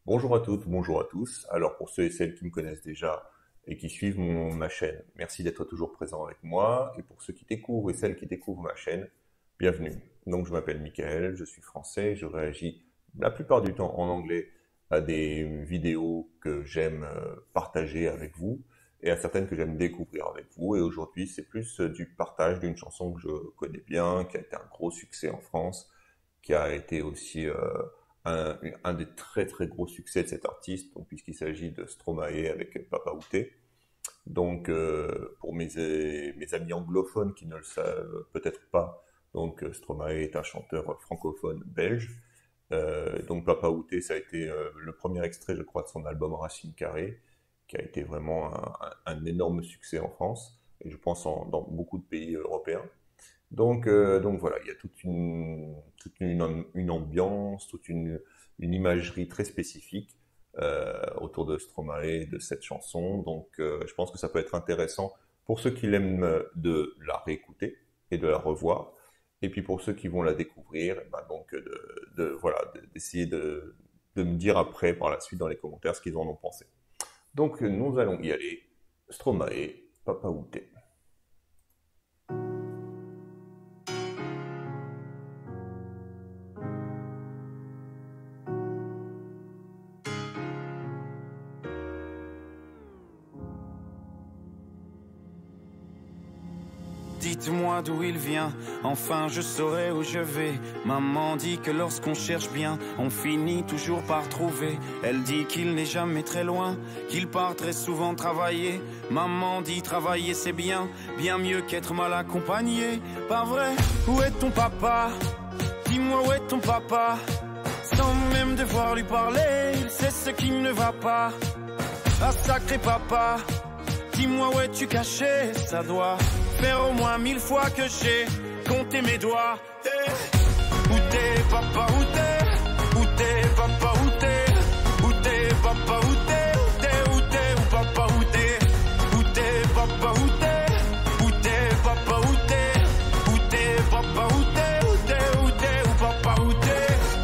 Bonjour à toutes, bonjour à tous. Alors pour ceux et celles qui me connaissent déjà et qui suivent ma chaîne, merci d'être toujours présent avec moi. Et pour ceux qui découvrent et celles qui découvrent ma chaîne, bienvenue. Donc je m'appelle Michael, je suis français, je réagis la plupart du temps en anglais à des vidéos que j'aime partager avec vous et à certaines que j'aime découvrir avec vous. Et aujourd'hui c'est plus du partage d'une chanson que je connais bien, qui a été un gros succès en France, qui a été aussi un des très très gros succès de cet artiste, donc puisqu'il s'agit de Stromae avec Papa Outé. Donc pour mes amis anglophones qui ne le savent peut-être pas, donc Stromae est un chanteur francophone belge. Donc Papa Outé, ça a été le premier extrait, je crois, de son album Racine Carrée, qui a été vraiment un énorme succès en France, et je pense dans beaucoup de pays européens. Donc voilà, il y a toute une ambiance, une imagerie très spécifique autour de Stromae et de cette chanson. Donc je pense que ça peut être intéressant pour ceux qui l'aiment de la réécouter et de la revoir. Et puis pour ceux qui vont la découvrir, eh ben donc voilà, d'essayer de me dire après, par la suite, dans les commentaires, ce qu'ils en ont pensé. Donc nous allons y aller. Stromae, Papa Outé. Dites-moi d'où il vient, enfin je saurai où je vais. Maman dit que lorsqu'on cherche bien, on finit toujours par trouver. Elle dit qu'il n'est jamais très loin, qu'il part très souvent travailler. Maman dit travailler c'est bien, bien mieux qu'être mal accompagné. Pas vrai? Où est ton papa? Dis-moi où est ton papa? Sans même devoir lui parler, il sait ce qui ne va pas. Ah sacré papa, dis-moi où es-tu caché? Ça doit faire au moins 1000 fois que j'ai compté mes doigts. Hey. Où t'es papa, où t'es? Où t'es papa, où t'es? Où t'es papa, où t'es? Où t'es, où t'es, où papa, où t'es? Où t'es papa, où t'es? Où t'es papa, où t'es? Où t'es papa, où t'es? Où t'es, où t'es, où papa, où t'es?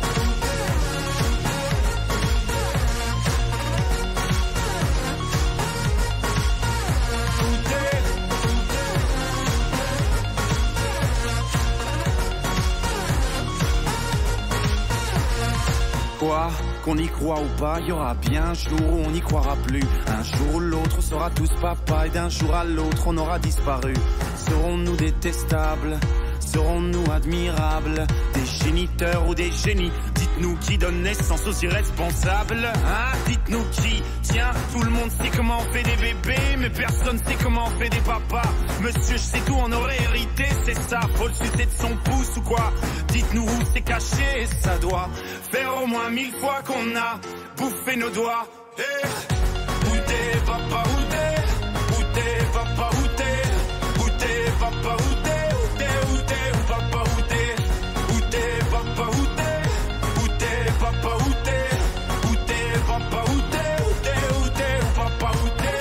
Quoi, qu'on y croit ou pas, y aura bien un jour où on n'y croira plus. Un jour ou l'autre, on sera tous papa, et d'un jour à l'autre, on aura disparu. Serons-nous détestables? Serons-nous admirables? Des géniteurs ou des génies? Dites-nous qui donne naissance aux irresponsables, hein? Dites-nous qui? Tiens, tout le monde sait comment on fait des bébés, mais personne sait comment on fait des papas. Monsieur, je sais tout, on aurait hérité, c'est ça. Faut le sucer de son pouce ou quoi? Dites-nous où c'est caché, ça doit faire au moins 1000 fois qu'on a bouffé nos doigts. Hey. Où t'es papa, où t'es? Où t'es papa, où t'es? Où t'es papa, où t'es? Où t'es, où papa, où t'es? Où t'es papa, où t'es? Où t'es papa, où t'es? Où t'es papa, où t'es? Où t'es, où t'es, où papa, où t'es?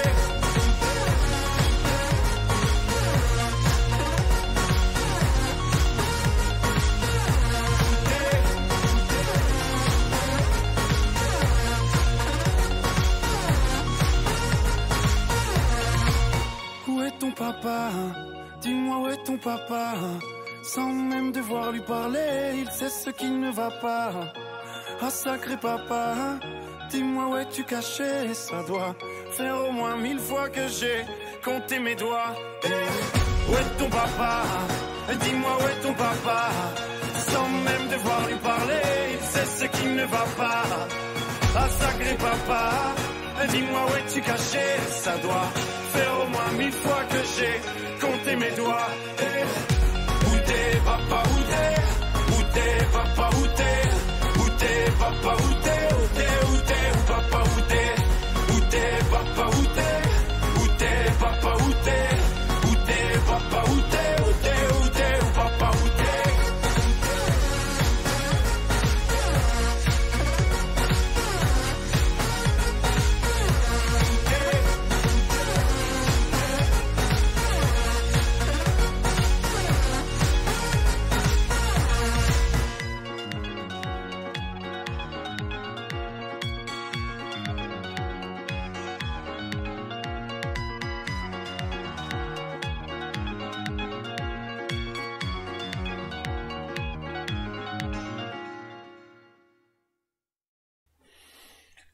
Où est ton papa? Dis-moi où est ton papa? Sans même devoir lui parler, il sait ce qui ne va pas. Ah sacré papa, dis-moi où es-tu caché? Ça doit faire au moins 1000 fois que j'ai compté mes doigts. Hey. Où est ton papa? Dis-moi où est ton papa? Sans même devoir lui parler, il sait ce qui ne va pas. Ah sacré papa, dis-moi où es-tu caché? Ça doit faire au moins 1000 fois que j'ai compté mes doigts. Hey. Où t'es papa, où t'es? Où t'es papa, où t'es? Où t'es papa, où t'es? Où t'es, où t'es, où papa, où t'es? Où t'es papa, où t'es? Où t'es papa, où t'es? Où t'es papa, où t'es? Où t'es, où t'es, où papa, où t'es?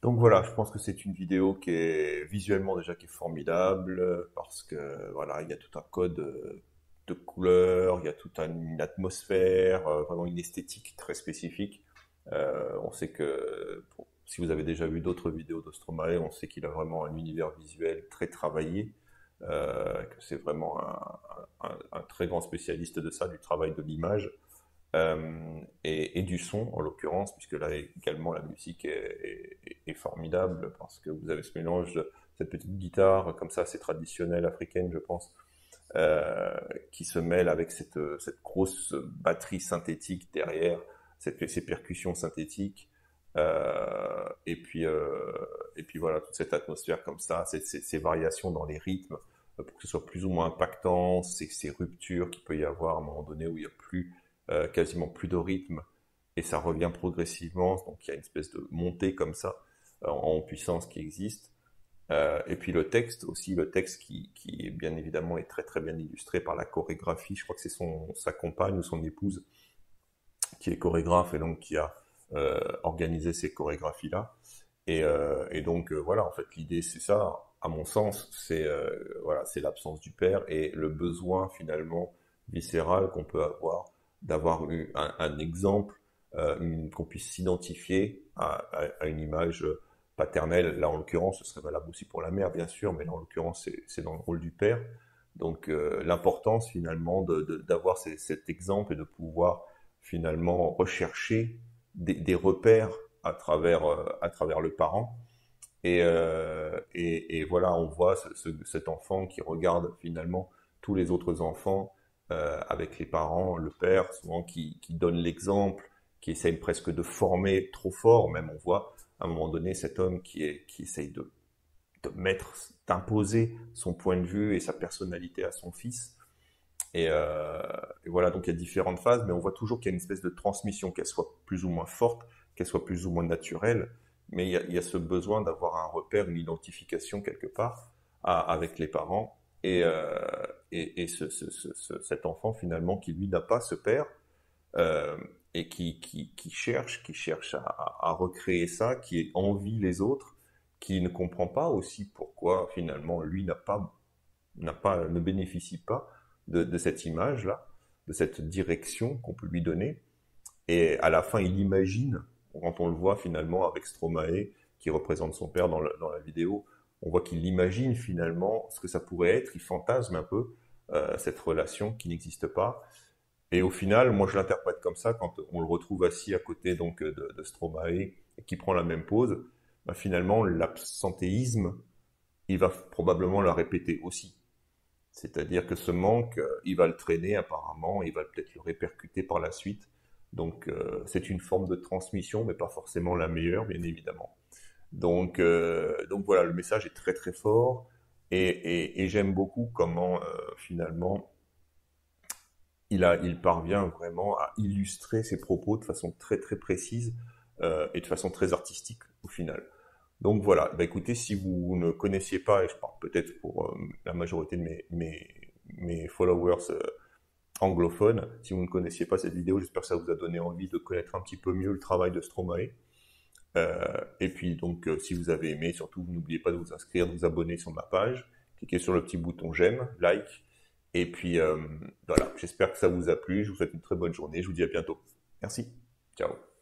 Donc voilà, je pense que c'est une vidéo qui est visuellement déjà qui est formidable parce que voilà, il y a tout un code de couleurs, il y a toute une atmosphère, vraiment une esthétique très spécifique. On sait que si vous avez déjà vu d'autres vidéos de Stromae, on sait qu'il a vraiment un univers visuel très travaillé, que c'est vraiment un très grand spécialiste de ça, du travail de l'image. Et du son en l'occurrence, puisque là également la musique est formidable parce que vous avez ce mélange de cette petite guitare comme ça assez traditionnelle africaine je pense, qui se mêle avec cette grosse batterie synthétique derrière, ces percussions synthétiques, et puis voilà toute cette atmosphère comme ça, ces variations dans les rythmes pour que ce soit plus ou moins impactant, ces ruptures qu'il peut y avoir à un moment donné où il n'y a plus quasiment plus de rythme et ça revient progressivement, donc il y a une espèce de montée comme ça en puissance qui existe. Et puis le texte aussi, le texte qui bien évidemment est très très bien illustré par la chorégraphie. Je crois que c'est sa compagne ou son épouse qui est chorégraphe et donc qui a organisé ces chorégraphies-là. Et donc voilà, en fait l'idée c'est ça, à mon sens, c'est voilà, c'est l'absence du père et le besoin finalement viscéral qu'on peut avoir d'avoir eu un exemple, qu'on puisse s'identifier à une image paternelle. Là, en l'occurrence, ce serait valable aussi pour la mère, bien sûr, mais là, en l'occurrence, c'est dans le rôle du père. Donc, l'importance, finalement, d'avoir cet exemple et de pouvoir, finalement, rechercher des repères à travers le parent. Et voilà, on voit cet enfant qui regarde, finalement, tous les autres enfants avec les parents, le père, souvent qui donne l'exemple, qui essaye presque de former trop fort, même on voit à un moment donné cet homme qui essaye d'imposer son point de vue et sa personnalité à son fils. Et voilà, donc il y a différentes phases, mais on voit toujours qu'il y a une espèce de transmission, qu'elle soit plus ou moins forte, qu'elle soit plus ou moins naturelle, mais il y a ce besoin d'avoir un repère, une identification quelque part avec les parents. Et cet enfant finalement qui lui n'a pas ce père et qui cherche à recréer ça, qui envie les autres, qui ne comprend pas aussi pourquoi finalement lui ne bénéficie pas de cette image-là, de cette direction qu'on peut lui donner. Et à la fin, il imagine, quand on le voit finalement avec Stromae, qui représente son père dans la vidéo, on voit qu'il imagine finalement ce que ça pourrait être, il fantasme un peu cette relation qui n'existe pas. Et au final, moi je l'interprète comme ça, quand on le retrouve assis à côté donc de Stromae et qui prend la même pose, bah, finalement l'absentéisme, il va probablement la répéter aussi. C'est-à-dire que ce manque, il va le traîner apparemment, il va peut-être le répercuter par la suite. Donc c'est une forme de transmission, mais pas forcément la meilleure, bien évidemment. Donc voilà, le message est très très fort et j'aime beaucoup comment finalement il parvient vraiment à illustrer ses propos de façon très très précise et de façon très artistique au final. Donc voilà, bah écoutez, si vous ne connaissiez pas, et je parle peut-être pour la majorité de mes followers anglophones, si vous ne connaissiez pas cette vidéo, j'espère que ça vous a donné envie de connaître un petit peu mieux le travail de Stromae. Et puis donc si vous avez aimé, surtout n'oubliez pas de vous inscrire, de vous abonner sur ma page, cliquez sur le petit bouton j'aime, like, et puis voilà, j'espère que ça vous a plu, je vous souhaite une très bonne journée, je vous dis à bientôt. Merci, ciao.